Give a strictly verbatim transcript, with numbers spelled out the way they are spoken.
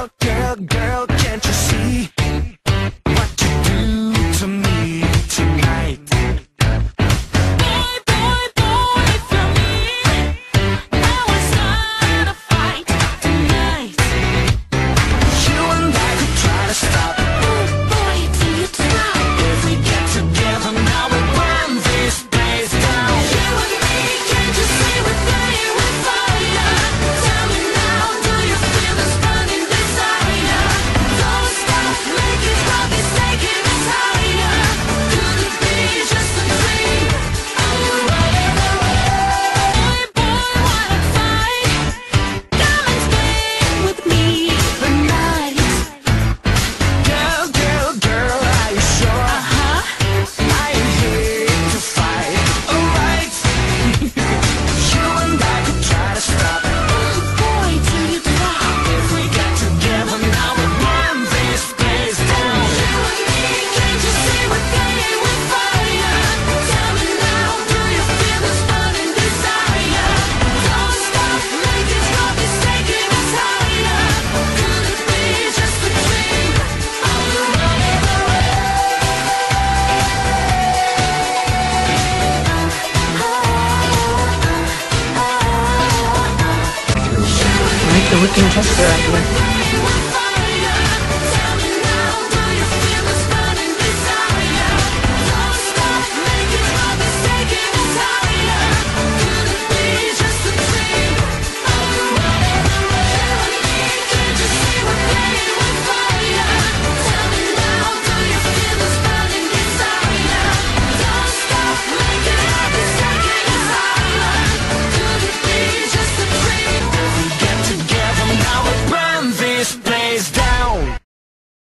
Girl, girl, girl, can't you see what you do to me tonight? Boy, boy, boy, if you're me, I will start a fight tonight. You and I could try to stop. Oh boy, do you try? If we get together now, we burn this place down. You and me, can't you see we're playing with fire? Tell me now, do you feel this burning desire? Don't stop, make it stop, it's taking us higher. Could it be just a dream? Are you ready? Boy, boy, wanna fight? Come and stay with me the night. Girl, girl, girl, are you sure? Uh-huh. I ain't here to fight, alright? You and I could try to stop. Oh boy, do you try? If we get together now, we burn this place down. You and me, can't you see we're playing with fire? Tell me now, do you feel this burning desire? Don't stop, make it stop, it's taking us higher. Could it be just a dream? Are you ready? Right, the wicked tester up here.